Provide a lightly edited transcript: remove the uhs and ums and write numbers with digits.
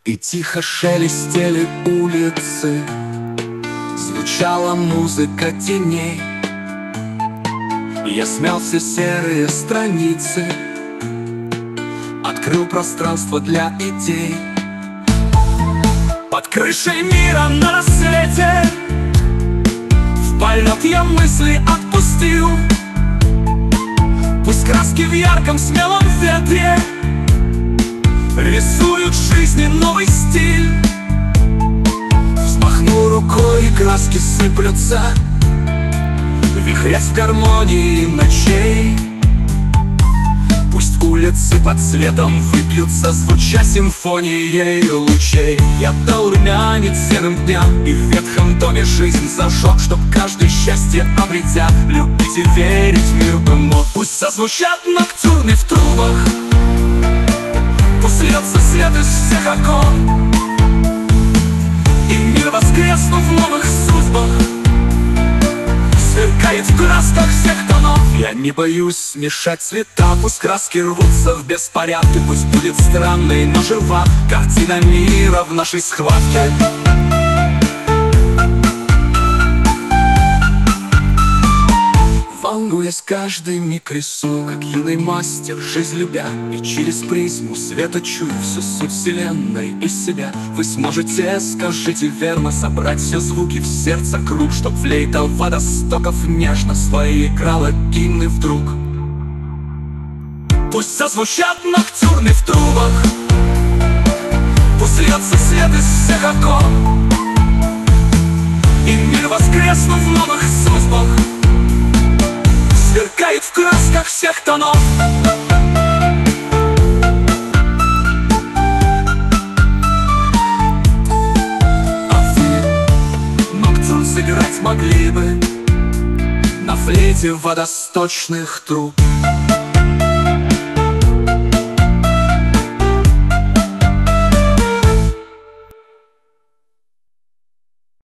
И тихо шелестели улицы, звучала музыка теней. Я смял все серые страницы, открыл пространство для идей. Под крышей мира на рассвете в полет я мысли отпустил. Пусть краски в ярком смелом ветре рисуют жизни новый стиль. Взмахну рукой, и краски сыплются, вихрясь в гармонии ночей. Пусть улицы под светом выпьются, звуча симфонией лучей. Я дал румянец серым дням, и в ветхом доме жизнь зажег, чтоб каждый счастье обретя любить и верить в мир бы мог. Пусть зазвучат ноктюрны в трубах, пусть льется свет из всех окон, и мир, воскреснув в новых судьбах, сверкает в красках всех тонов. Я не боюсь смешать цвета, пусть краски рвутся в беспорядке. Пусть будет странной, но жива картина мира в нашей схватке. Волнуясь, каждый миг рисую, как юный мастер, жизнь любя. И через призму света чую всю суть вселенной и себя. Вы сможете, скажите верно, собрать все звуки в сердце круг, чтоб флейта водостоков нежно свои играла гимны вдруг. Пусть зазвучат ноктюрны в трубах, пусть льется свет из всех окон, и мир, воскреснув в новых судьбах, сверкает в красках всех тонов. А вы ноктюрн сыграть могли бы на флейте водосточных труб.